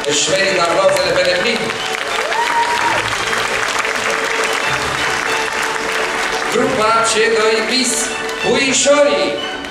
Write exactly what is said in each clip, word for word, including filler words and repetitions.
își merită aplauzele pe deplin. Grupa C doi bis, Puișorii.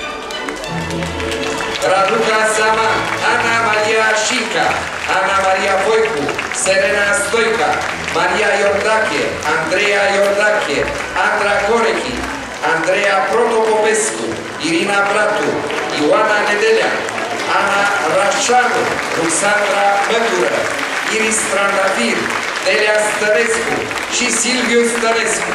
Raduca Sama, Ana Maria Șica, Ana Maria Voicu, Serena Stoica, Maria Iordache, Andreea Iordache, Andra Corechi, Andreea Protopopescu, Irina Bratu, Ioana Nedelea, Ana Rașanu, Ruxandra Mătură, Iris Trandafir, Delia Stănescu și Silviu Stănescu.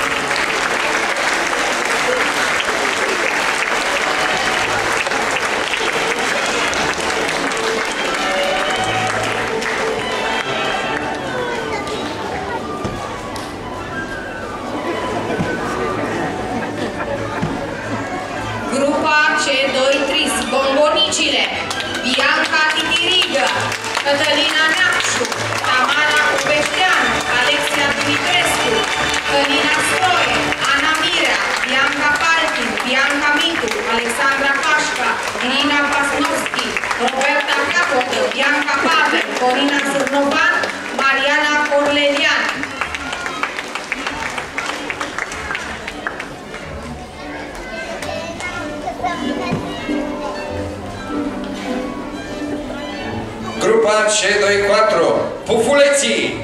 Bianca Titirigă, Cătălina Neacșu, Tamara Obeșteanu, Alexia Dumitrescu, Călina Stoie, Ana Mirea, Bianca Paltin, Bianca Mitu, Alexandra Pașca, Irina Pasnovski, Roberta Capotă, Bianca Pavel, Corina Sârnovan, Mariana Corlelian. Grupa C doi patru, Pufuleții.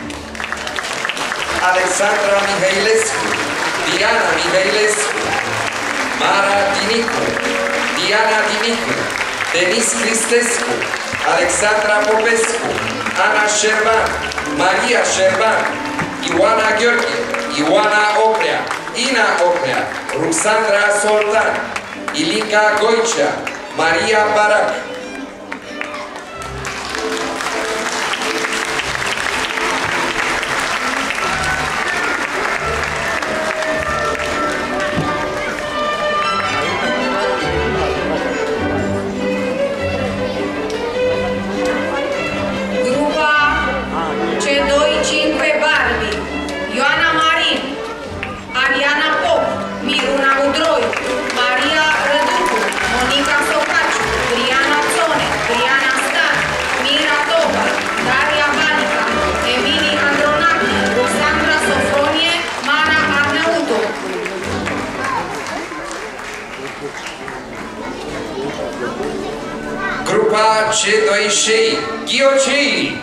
Alexandra Mihailescu, Diana Mihailescu, Mara Dinicu, Diana Dinicu, Denis Cristescu, Alexandra Popescu, Ana Șerban, Maria Șerban, Ioana Gheorghe, Ioana Oprea, Ina Oprea, Ruxandra Soltan, Ilica Goicea, Maria Barac. Grupa C doi șase, Ghiocei.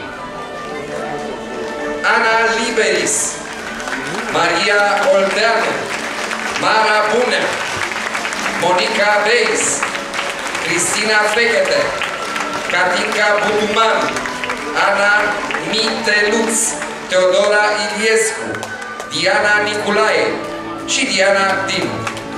Ana Liberis, Maria Olteanu, Mara Bunea, Monica Beis, Cristina Fechete, Katinka Buduman, Ana Minteluț, Teodora Iliescu, Diana Niculae și Diana Dinu.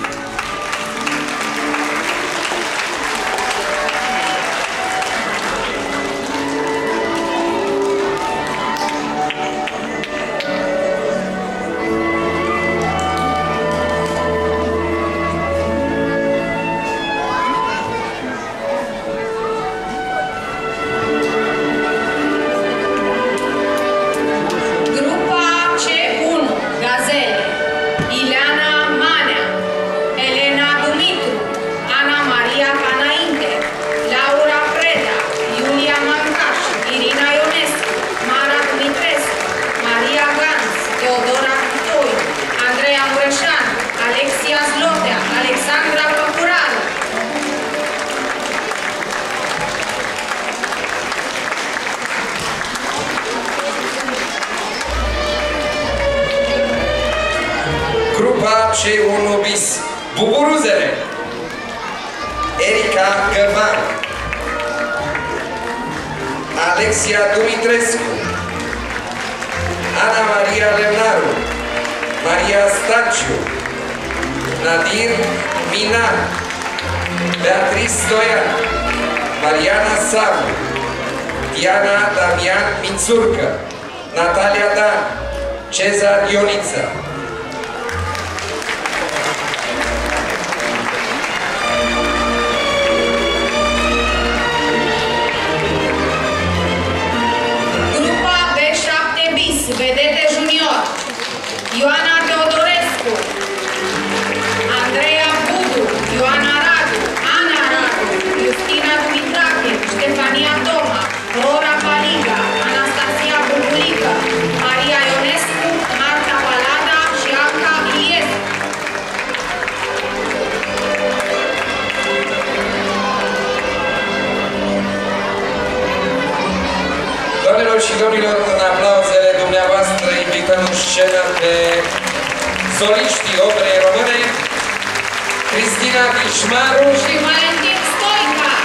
C unu bis, Buburuzele, Erica Gărman, Alexia Dumitrescu, Ana Maria Lemnaru, Maria Stanciu, Nadir Minan, Beatrice Stoian, Mariana Savu, Diana Damian Mințurcă, Natalia Dan, Cezar Ioniță. Vedete Junior, Ioana Teodorescu, Andreea Budu, Ioana Radu, Ana Radu, Justina Dumitrache, Ștefania Toma, Rora Palin, Doamnelor și domnilor, în aplauzele dumneavoastră invităm în scenă pe soliștii operei române, Cristina Vișmaru și Valentin Stoica.